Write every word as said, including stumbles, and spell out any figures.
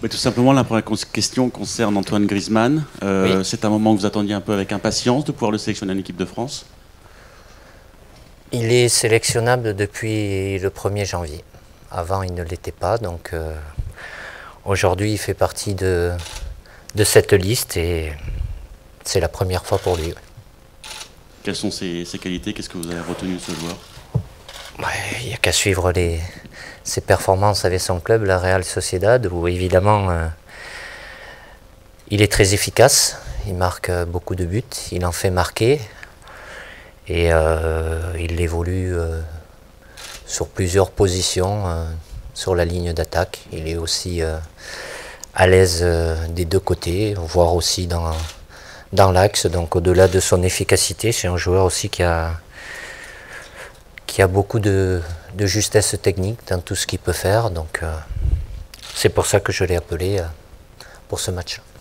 Mais tout simplement, la première question concerne Antoine Griezmann. Euh, Oui. C'est un moment que vous attendiez un peu avec impatience de pouvoir le sélectionner en équipe de France? Il est sélectionnable depuis le premier janvier. Avant, il ne l'était pas, donc euh, aujourd'hui, il fait partie de, de cette liste et c'est la première fois pour lui. Quelles sont ses, ses qualités? Qu'est-ce que vous avez retenu de ce joueur? Ouais, il n'y a qu'à suivre les, ses performances avec son club, la Real Sociedad, où évidemment euh, il est très efficace, il marque euh, beaucoup de buts, il en fait marquer et euh, il évolue euh, sur plusieurs positions euh, sur la ligne d'attaque. Il est aussi euh, à l'aise euh, des deux côtés, voire aussi dans, dans l'axe, donc au-delà de son efficacité, c'est un joueur aussi qui a qui a beaucoup de, de justesse technique dans tout ce qu'il peut faire. Donc euh, c'est pour ça que je l'ai appelé euh, pour ce match.